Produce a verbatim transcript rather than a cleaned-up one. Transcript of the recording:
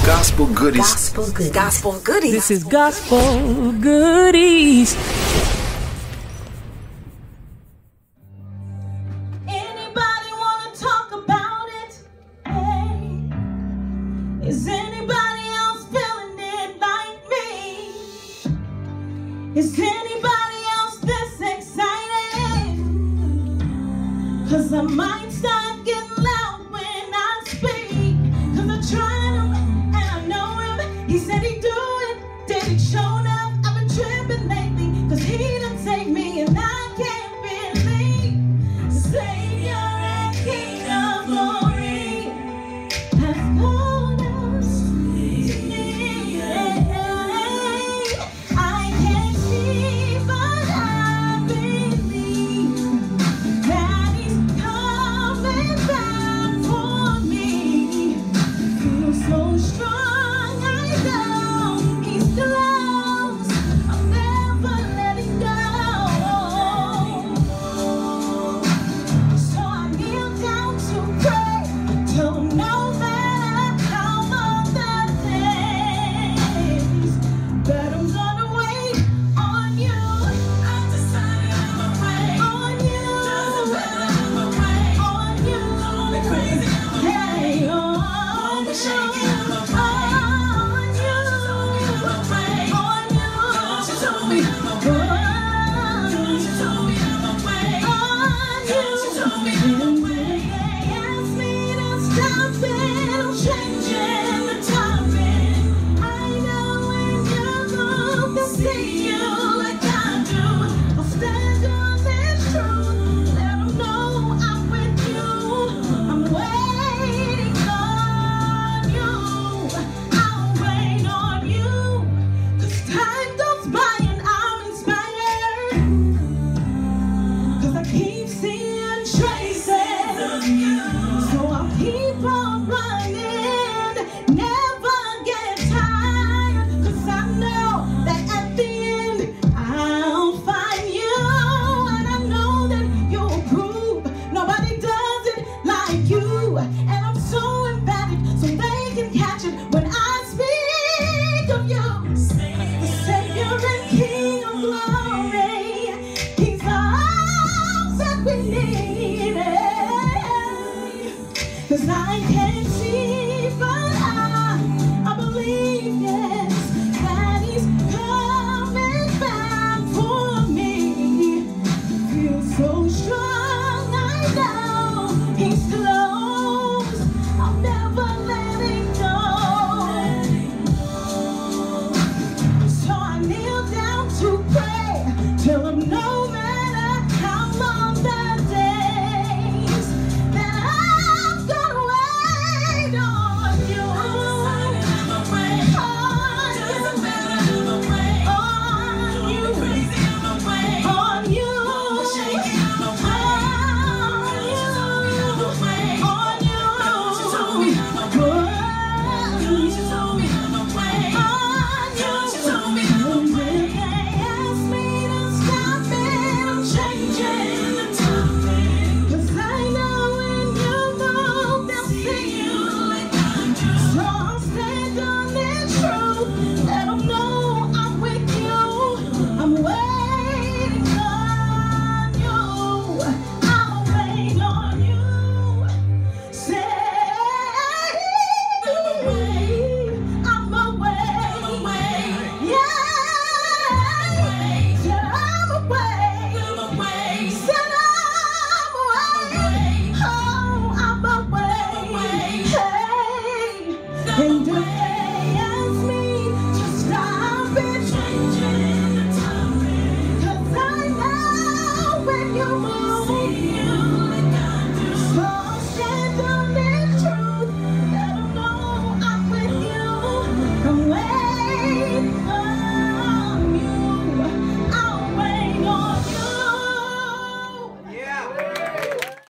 Gospel Goodies. Gospel Goodies. Gospel Goodies. This is Gospel Goodies. Anybody wanna talk about it? Hey, is anybody else feeling it like me? Is anybody else this excited? Cause I might start getting loud when I speak. Cause I tried him and I know him. He said he'd do it, did he show up? I've been tripping lately, cause he done take me and I can't believe. Savior and King of glory has called us to me. I can't see, but I believe that he's coming back for me. Feel so strong, I know he's close. I'll never let him go. So I kneel down to pray, till no matter how long that takes, that I'm gonna wait on you. I decided I'ma wait on you. Doesn't matter, I'ma wait on you. The crazy, I'ma wait on you. Shaking, I'ma wait on you. I'ma wait on you. She told me I'ma wait. She told me I'ma wait on you. She told me I'ma wait. They asked me to stop it, I'm changing the topic. I know when you look to see you like I do, I'll stand on this truth, let them know I'm with you. I'm waiting on you. I'll wait on you. Cause time goes by and I'm inspired. Cause I keep seeing traces of you. So I'll keep on running, never get tired. Cause I know that at the end I'll find you. And I know that you'll prove nobody does it like you. And I'm so emphatic so they can catch it when I speak of you. The Savior and King of glory, he's all that we need. Cause I can't see, but I, I believe, yeah.